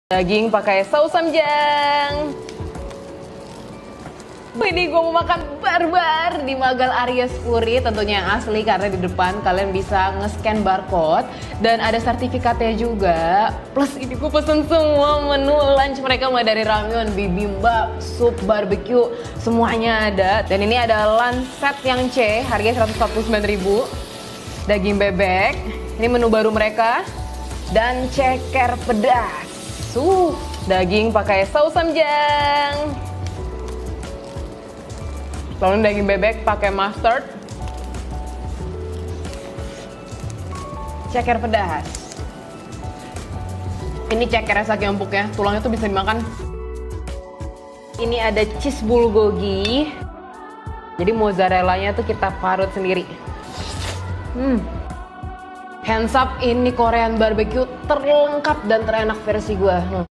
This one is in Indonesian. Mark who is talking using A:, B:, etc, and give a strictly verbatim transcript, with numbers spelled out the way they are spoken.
A: Daging pakai saus samjang. Ini gue mau makan barbar di Magal Aries Puri, tentunya yang asli karena di depan kalian bisa nge-scan barcode dan ada sertifikatnya juga. Plus ini gue pesen semua menu lunch mereka, mulai dari ramyun, bibimbap, sup, barbecue, semuanya ada. Dan ini ada lunch set yang C, harganya seratus empat puluh sembilan ribu. Daging bebek, ini menu baru mereka. Dan ceker pedas. Uh, daging pakai saus samjang. Lalu daging bebek pakai mustard. Ceker pedas. Ini cekernya saking empuknya, tulangnya tuh bisa dimakan. Ini ada cheese bulgogi. Jadi mozzarellanya tuh kita parut sendiri. Hmm. Hands up, ini Korean barbecue terlengkap dan terenak versi gue.